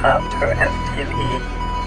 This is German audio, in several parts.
After FPV.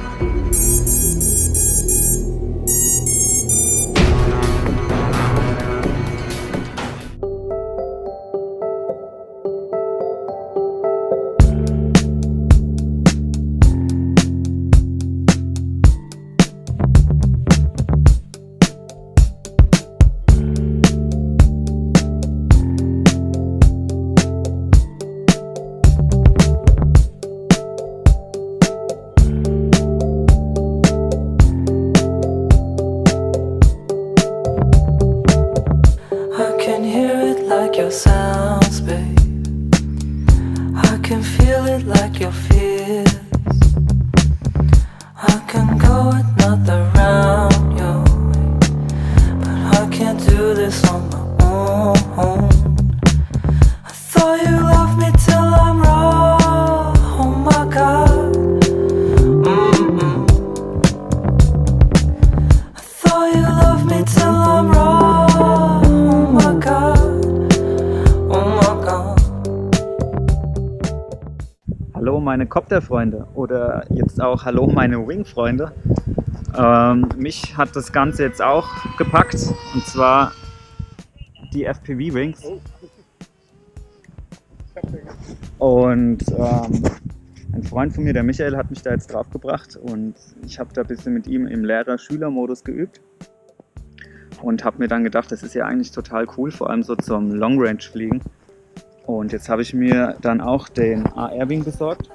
Your sounds, babe. I can feel it like your fears. I can go another round your way, but I can't do this on my own. I thought you loved me till I'm raw. Oh my God. I thought you loved me till I'm raw. Oh my God. Hallo meine Copter-Freunde oder jetzt auch hallo meine Wing-Freunde. Mich hat das Ganze jetzt auch gepackt, und zwar die FPV-Wings. Und ein Freund von mir, der Michael, hat mich da jetzt drauf gebracht und ich habe da ein bisschen mit ihm im Lehrer-Schüler-Modus geübt und habe mir dann gedacht, das ist ja eigentlich total cool, vor allem so zum Long-Range-Fliegen. Und jetzt habe ich mir dann auch den AR-Wing besorgt,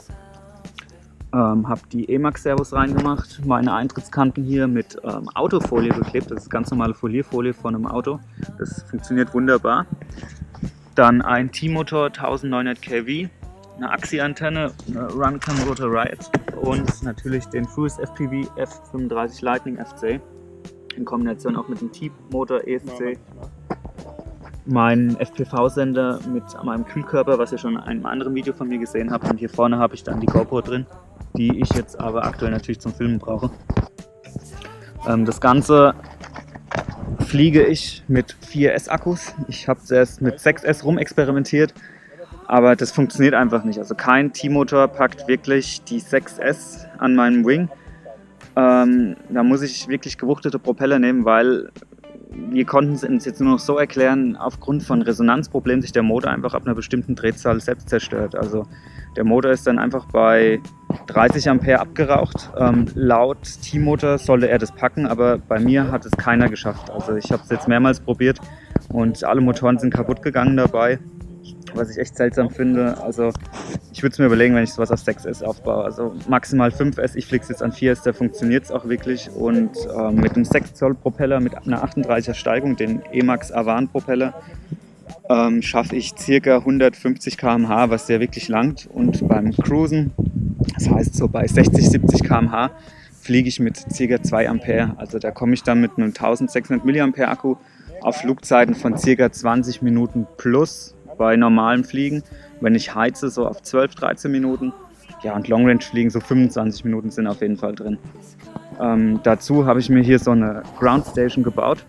habe die Emax-Servos reingemacht, meine Eintrittskanten hier mit Autofolie beklebt, das ist ganz normale Folierfolie von einem Auto, das funktioniert wunderbar. Dann ein T-Motor 1900 kW, eine AXI-Antenne, eine Runcam Rotor Riot und natürlich den Cruise FPV F35 Lightning FC in Kombination auch mit dem T-Motor ESC. Mein FPV-Sender mit meinem Kühlkörper, was ihr schon in einem anderen Video von mir gesehen habt. Und hier vorne habe ich dann die GoPro drin, die ich jetzt aber aktuell natürlich zum Filmen brauche. Das Ganze fliege ich mit 4S-Akkus. Ich habe zuerst mit 6S rumexperimentiert, aber das funktioniert einfach nicht. Also kein T-Motor packt wirklich die 6S an meinem Wing. Da muss ich wirklich gewuchtete Propeller nehmen, weil wir konnten es uns jetzt nur noch so erklären, aufgrund von Resonanzproblemen sich der Motor einfach ab einer bestimmten Drehzahl selbst zerstört. Also der Motor ist dann einfach bei 30 Ampere abgeraucht. Laut T-Motor sollte er das packen, aber bei mir hat es keiner geschafft. Also ich habe es jetzt mehrmals probiert und alle Motoren sind kaputt gegangen dabei, was ich echt seltsam finde. Also ich würde es mir überlegen, wenn ich sowas auf 6S aufbaue. Also maximal 5S, ich fliege es jetzt an 4S, da funktioniert es auch wirklich. Und mit einem 6 Zoll Propeller mit einer 38er Steigung, den Emax Avant Propeller, schaffe ich ca. 150 km/h, was sehr wirklich langt. Und beim Cruisen, das heißt so bei 60, 70 km/h, fliege ich mit ca. 2 Ampere. Also da komme ich dann mit einem 1600 mAh Akku auf Flugzeiten von ca. 20 Minuten plus bei normalem Fliegen. Wenn ich heize, so auf 12, 13 Minuten. Ja, und Long Range Fliegen, so 25 Minuten sind auf jeden Fall drin. Dazu habe ich mir hier so eine Ground Station gebaut,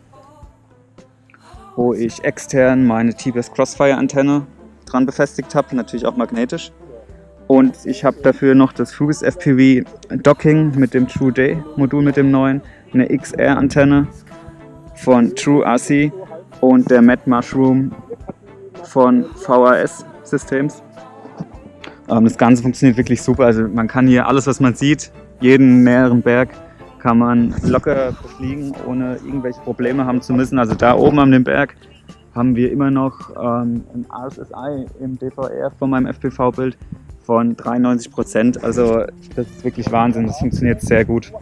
wo ich extern meine TBS Crossfire Antenne dran befestigt habe, natürlich auch magnetisch. Und ich habe dafür noch das Cruise FPV Docking mit dem True Day Modul, mit dem neuen, eine XR Antenne von True RC und der Mad Mushroom von VHS Systems. Das Ganze funktioniert wirklich super. Also man kann hier alles, was man sieht, jeden näheren Berg kann man locker befliegen, ohne irgendwelche Probleme haben zu müssen. Also da oben an dem Berg haben wir immer noch ein RSSI im DVR von meinem FPV-Bild von 93%. Also das ist wirklich Wahnsinn, das funktioniert sehr gut.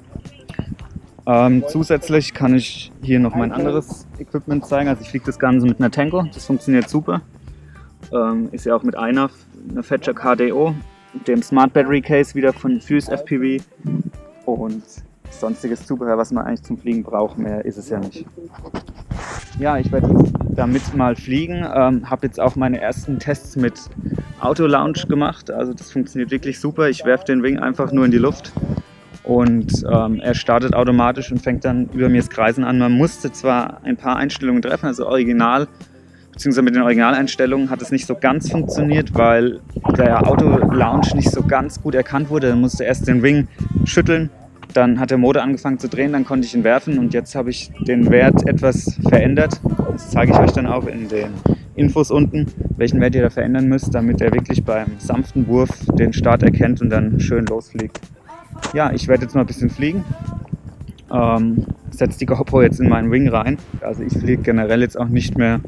Zusätzlich kann ich hier noch mein anderes Equipment zeigen. Also ich fliege das Ganze mit einer Tenko, das funktioniert super. Ist ja auch mit einer Fetcher KDO, dem Smart Battery Case wieder von Fuse FPV und sonstiges Zubehör, was man eigentlich zum Fliegen braucht. Mehr ist es ja nicht. Ja, ich werde damit mal fliegen. Habe jetzt auch meine ersten Tests mit Auto Launch gemacht. Also das funktioniert wirklich super. Ich werfe den Wing einfach nur in die Luft und er startet automatisch und fängt dann über mir das Kreisen an. Man musste zwar ein paar Einstellungen treffen, also original beziehungsweise mit den Originaleinstellungen hat es nicht so ganz funktioniert, weil der Auto-Launch nicht so ganz gut erkannt wurde. Dann musste erst den Ring schütteln, dann hat der Motor angefangen zu drehen, dann konnte ich ihn werfen und jetzt habe ich den Wert etwas verändert. Das zeige ich euch dann auch in den Infos unten, welchen Wert ihr da verändern müsst, damit er wirklich beim sanften Wurf den Start erkennt und dann schön losfliegt. Ja, ich werde jetzt mal ein bisschen fliegen. Setze die GoPro jetzt in meinen Ring rein. Also ich fliege generell jetzt auch nicht mehr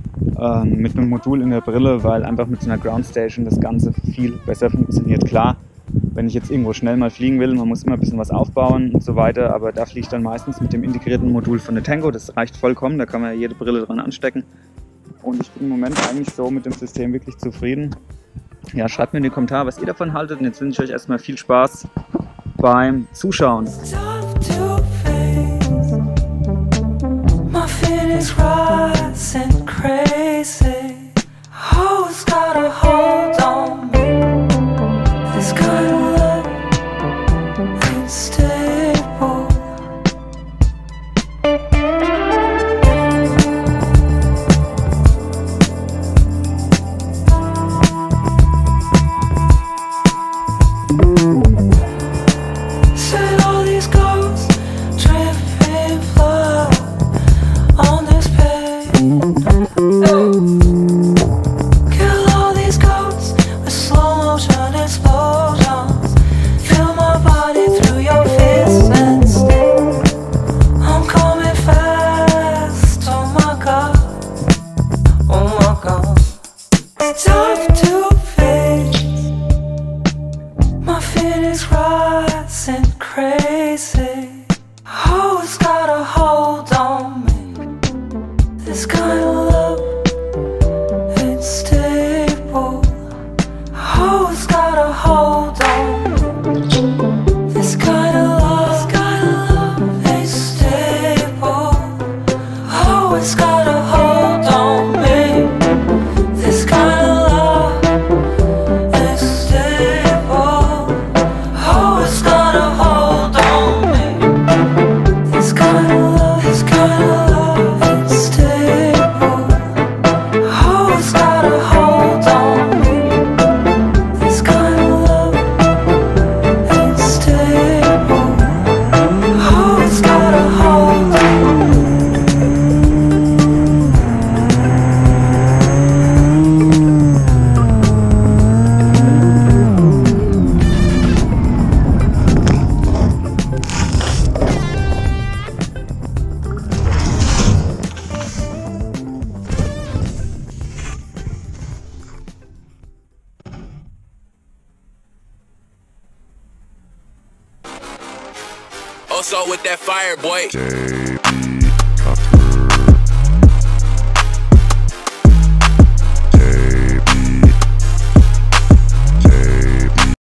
mit einem Modul in der Brille, weil einfach mit so einer Ground Station das Ganze viel besser funktioniert. Klar, wenn ich jetzt irgendwo schnell mal fliegen will, man muss immer ein bisschen was aufbauen und so weiter, aber da fliege ich dann meistens mit dem integrierten Modul von der Tango. Das reicht vollkommen, da kann man jede Brille dran anstecken. Und ich bin im Moment eigentlich so mit dem System wirklich zufrieden. Ja, schreibt mir in die Kommentare, was ihr davon haltet. Und jetzt wünsche ich euch erstmal viel Spaß beim Zuschauen. Also with that fire, boy.